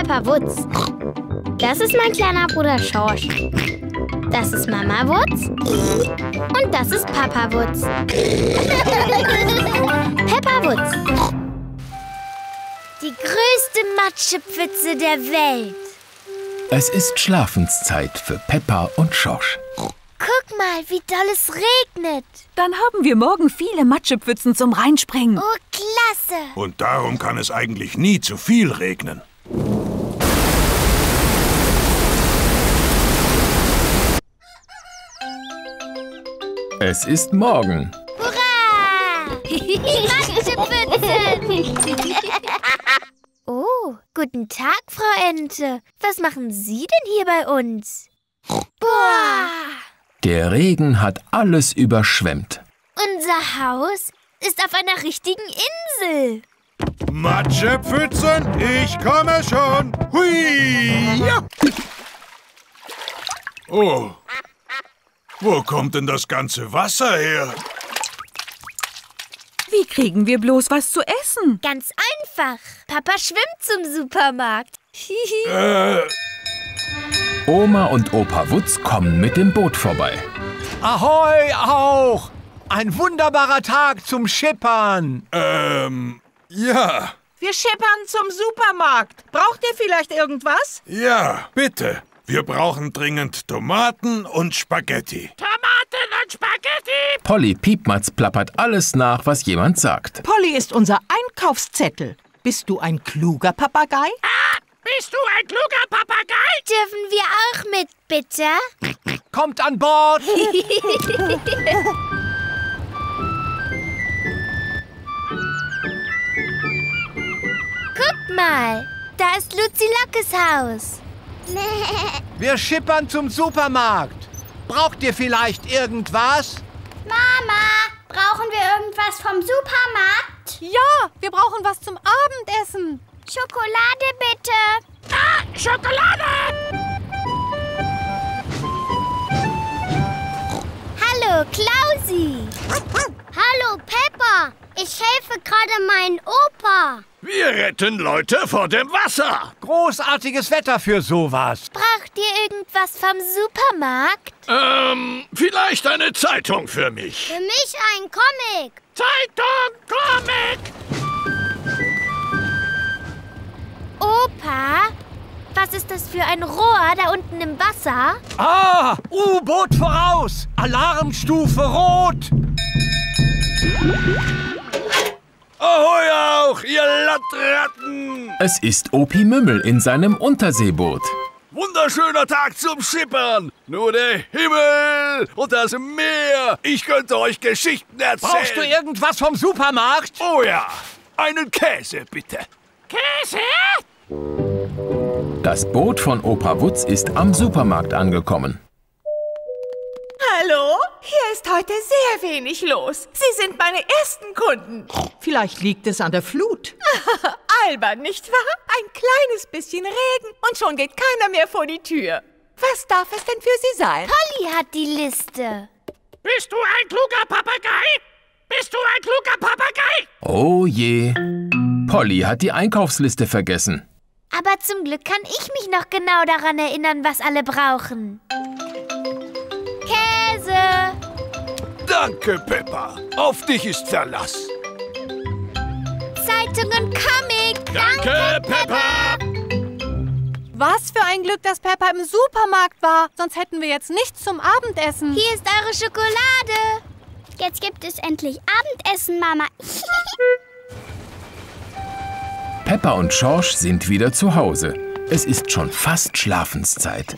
Papa Wutz. Das ist mein kleiner Bruder Schorsch. Das ist Mama Wutz. Und das ist Papa Wutz. Peppa Wutz. Die größte Matschepfütze der Welt. Es ist Schlafenszeit für Peppa und Schorsch. Guck mal, wie doll es regnet. Dann haben wir morgen viele Matschepfützen zum Reinspringen. Oh, klasse. Und darum kann es eigentlich nie zu viel regnen. Es ist morgen. Hurra! Matschepfützen! Oh, guten Tag, Frau Ente. Was machen Sie denn hier bei uns? Boah! Der Regen hat alles überschwemmt. Unser Haus ist auf einer richtigen Insel. Matschepfützen, ich komme schon. Hui! Ja. Oh, wo kommt denn das ganze Wasser her? Wie kriegen wir bloß was zu essen? Ganz einfach. Papa schwimmt zum Supermarkt. Oma und Opa Wutz kommen mit dem Boot vorbei. Ahoi auch! Ein wunderbarer Tag zum Schippern. Ja. Wir schippern zum Supermarkt. Braucht ihr vielleicht irgendwas? Ja, bitte. Wir brauchen dringend Tomaten und Spaghetti. Tomaten und Spaghetti! Polly Piepmatz plappert alles nach, was jemand sagt. Polly ist unser Einkaufszettel. Bist du ein kluger Papagei? Bist du ein kluger Papagei? Dürfen wir auch mit, bitte? Kommt an Bord! Guck mal, da ist Luzi Lockes Haus. Wir schippern zum Supermarkt. Braucht ihr vielleicht irgendwas? Mama, brauchen wir irgendwas vom Supermarkt? Ja, wir brauchen was zum Abendessen. Schokolade bitte. Schokolade! Hallo, Klausi. Hallo, Peppa. Ich helfe gerade meinen Opa. Wir retten Leute vor dem Wasser. Großartiges Wetter für sowas. Braucht ihr irgendwas vom Supermarkt? Vielleicht eine Zeitung für mich. Für mich ein Comic. Zeitung, Comic! Opa, was ist das für ein Rohr da unten im Wasser? Ah, U-Boot voraus! Alarmstufe Rot! Ahoi auch, ihr Landratten! Es ist Opi Mümmel in seinem Unterseeboot. Wunderschöner Tag zum Schippern. Nur der Himmel und das Meer. Ich könnte euch Geschichten erzählen. Brauchst du irgendwas vom Supermarkt? Oh ja, einen Käse bitte. Käse? Das Boot von Opa Wutz ist am Supermarkt angekommen. Hallo? Hier ist heute sehr wenig los. Sie sind meine ersten Kunden. Vielleicht liegt es an der Flut. Albern, nicht wahr? Ein kleines bisschen Regen und schon geht keiner mehr vor die Tür. Was darf es denn für Sie sein? Polly hat die Liste. Bist du ein kluger Papagei? Bist du ein kluger Papagei? Oh je. Polly hat die Einkaufsliste vergessen. Aber zum Glück kann ich mich noch genau daran erinnern, was alle brauchen. Käse. Danke, Peppa. Auf dich ist Verlass. Zeitung und Comic. Danke, Peppa. Was für ein Glück, dass Peppa im Supermarkt war. Sonst hätten wir jetzt nichts zum Abendessen. Hier ist eure Schokolade. Jetzt gibt es endlich Abendessen, Mama. Peppa und Schorsch sind wieder zu Hause. Es ist schon fast Schlafenszeit.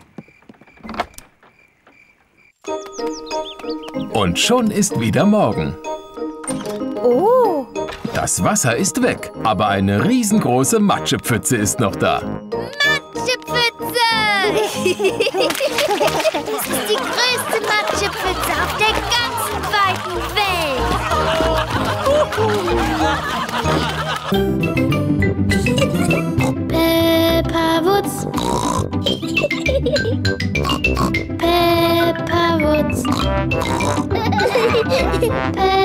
Und schon ist wieder Morgen. Oh. Das Wasser ist weg, aber eine riesengroße Matschepfütze ist noch da. Matschepfütze! Das ist die größte Matschepfütze auf der ganzen weiten Welt. Peppa Wutz. Peppa Wutz.